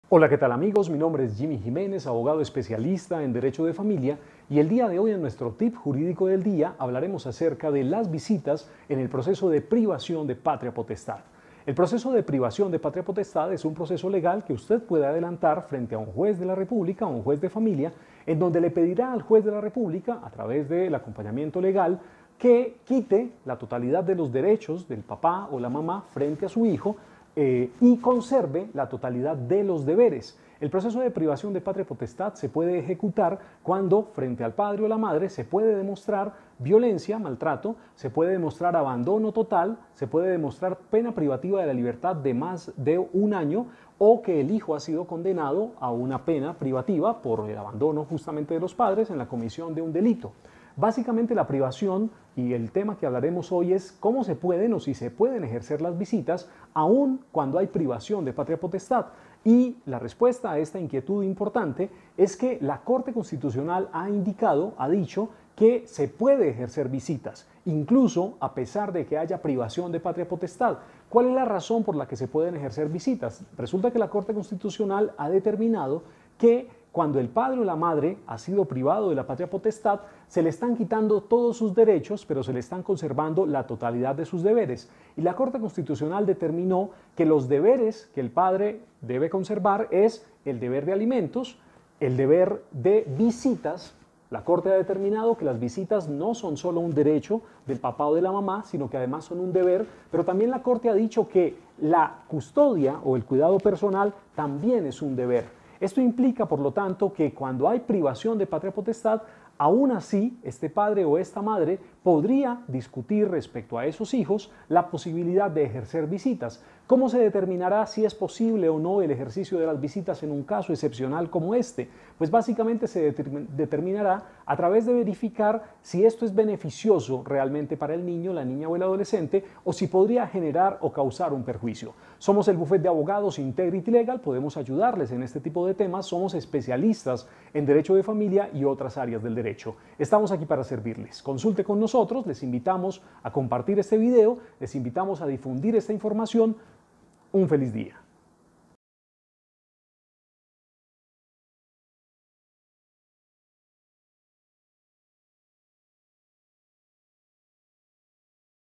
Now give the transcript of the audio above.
Hola, ¿qué tal amigos? Mi nombre es Jimmy Jiménez, abogado especialista en Derecho de Familia, y el día de hoy en nuestro tip jurídico del día hablaremos acerca de las visitas en el proceso de privación de patria potestad. El proceso de privación de patria potestad es un proceso legal que usted puede adelantar frente a un juez de la República o un juez de familia, en donde le pedirá al juez de la República, a través del acompañamiento legal, que quite la totalidad de los derechos del papá o la mamá frente a su hijo y conserve la totalidad de los deberes. El proceso de privación de patria potestad se puede ejecutar cuando frente al padre o la madre se puede demostrar violencia, maltrato, se puede demostrar abandono total, se puede demostrar pena privativa de la libertad de más de un año o que el hijo ha sido condenado a una pena privativa por el abandono justamente de los padres en la comisión de un delito. Básicamente la privación y el tema que hablaremos hoy es cómo se pueden o si se pueden ejercer las visitas aun cuando hay privación de patria potestad. Y la respuesta a esta inquietud importante es que la Corte Constitucional ha dicho que se puede ejercer visitas, incluso a pesar de que haya privación de patria potestad. ¿Cuál es la razón por la que se pueden ejercer visitas? Resulta que la Corte Constitucional ha determinado que cuando el padre o la madre ha sido privado de la patria potestad, se le están quitando todos sus derechos, pero se le están conservando la totalidad de sus deberes. Y la Corte Constitucional determinó que los deberes que el padre debe conservar es el deber de alimentos, el deber de visitas. La Corte ha determinado que las visitas no son solo un derecho del papá o de la mamá, sino que además son un deber, pero también la Corte ha dicho que la custodia o el cuidado personal también es un deber. Esto implica, por lo tanto, que cuando hay privación de patria potestad, aún así, este padre o esta madre podría discutir respecto a esos hijos la posibilidad de ejercer visitas. ¿Cómo se determinará si es posible o no el ejercicio de las visitas en un caso excepcional como este? Pues básicamente se determinará a través de verificar si esto es beneficioso realmente para el niño, la niña o el adolescente, o si podría generar o causar un perjuicio. Somos el bufete de abogados Integrity Legal, podemos ayudarles en este tipo de temas, somos especialistas en derecho de familia y otras áreas del derecho. Estamos aquí para servirles. Consulte con nosotros, les invitamos a compartir este video, les invitamos a difundir esta información. Un feliz día.